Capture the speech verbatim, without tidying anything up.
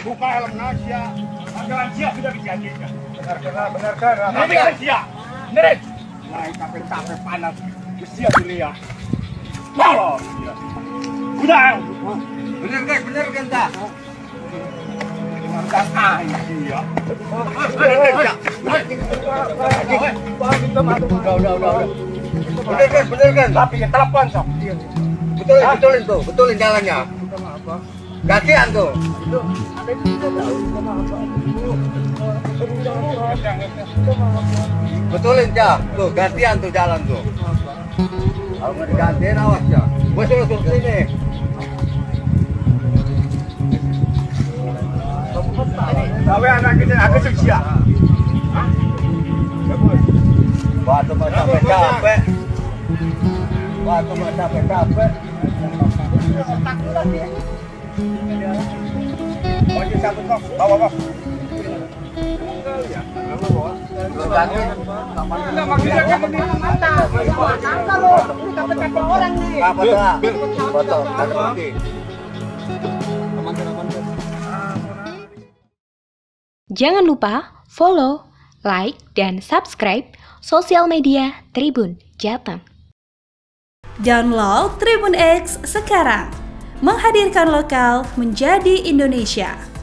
buka helm Nasia. Anggaran siap sudah dijanjikan. Benar, benar, benar, benar. Nanti kan siap. Benerin. Naik capek-capek panas. Siap dilihat. Wow. Udah. Bener kan, bener kan tak? Dengan ah iya. Udah, udah, udah. Bener kan, bener kan? Tapi ke telepon sok. Betulin, betulin tuh, betulin jalannya. Gantian tuh. Betulin ya, tuh gantian tuh jalan tuh. Kalau nggak digantiin awas ya. Gue suruh suruh sini. Tapi anak kita agak sukses. Waktu mah sampai capek. Waktu mah sampai capek. Wajib satu kok, bawa kok. Enggak maksudnya kan begini mata. Mata lo, capek-capek orang nih. Apa tuh? Foto, ada bukti. Jangan lupa follow, like, dan subscribe sosial media Tribun Jateng. Download Tribun X sekarang, menghadirkan lokal menjadi Indonesia.